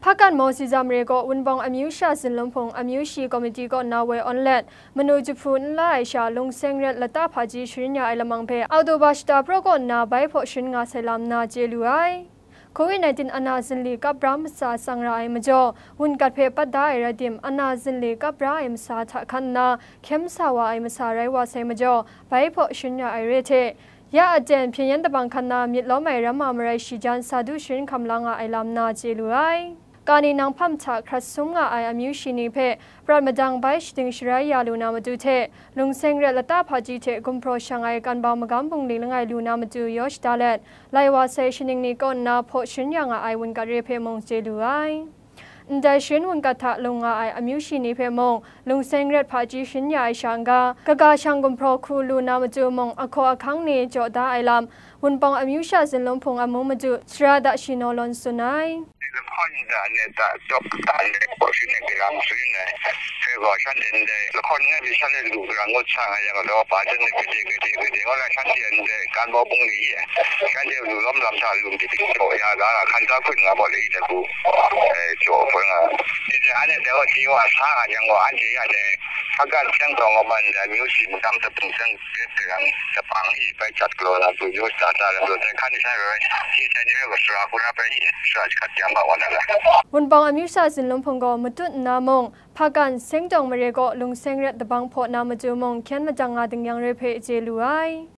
พักการมอสิจามเรก็วันบองอมิวชาสินลมพงอมิวชีคอมมิตี้ก็นาเวออนเลดมโนจุพูนไล่ชาลงเซงเรดละตาพาจีชินยาไอละมังเพอเอาตัวบาชตาโปรก็นาใบพอชินงาไซลามนาเจลูไอโควิด-19 อนาซินลีกับบรามสาสังรายมจ่อวุนกัดเพปัดได้ระดิมอนาซินลีกับบรามสาทะคันนาเข้มสาวไอมสาไรวาไซมจ่อใบพอชินยาไอเรเทยาอาเจนเพียงยันตะบังคันนามิดล้อไม่รำมามไรชิจันซาดูชินคำลางไอลามนาเจลูไอการนี้นางพัมชาครัสซุงไออามิวชินีเพปราดมาดังใบชดิงชรายาลูนามาดูเทลุงเซงเรละตาพาจีเทกุมโปรชังไอกันบามกำบุงลิงไงลูนามาดูยอชดาเลตไลวาเซชินิงนี้ก็นาพอชินยังไอวันการเรเพมงเจลูไอได้ชินวันกัทะลงไออามิวชินีเพมงลุงเซงเรพาจีชินยาไอช่างกาช่างกุมโปรคูลูนามาดูมงอโคอคังนี้จอดาไอลามวันปองอามิวชาสินลมพงอามุมาดูชราดาชินอลอนสุนัยคนเนี่ยแต่จบการเรียนพอชินในกลางสุดเนี่ยคือว่าฉันเรียนได้แล้วคนเนี่ยที่ฉันเรียนรู้กลางงดช่างอย่างเราป่าจันเนี่ยก็ดีก็แล้วฉันเรียนได้การบอกปุ่งนี้ฉันเรียนรู้ล้ำชาลุงที่โจยาละคันตาขึ้นมาบอกเลยจะกูโจเพิ่งที่จะอันนี้เดี๋ยวที่ว่าช่างอย่างว่าอันที่อันนี้ถ้าการเชื่อมต่อมันจะมีสิ่งทำจะเป็นเชื่อมเกิดจะปังอีไปจัดกลัวนะตัวยุทธศาสตร์แล้วแต่ขั้นที่ใช่เลยที่ใช้ในเรื่องของสระคุณไปสระขัดยำแบบวันนั้นวันปองอามิวชาสินลมพงก็มาตุนนามงพักการเซ็งจงมาเรก็ลุงเซ็งเรดตะบังพอนามาจูมงเขียนมาจังงาดึงยังเรเพเจลูไอ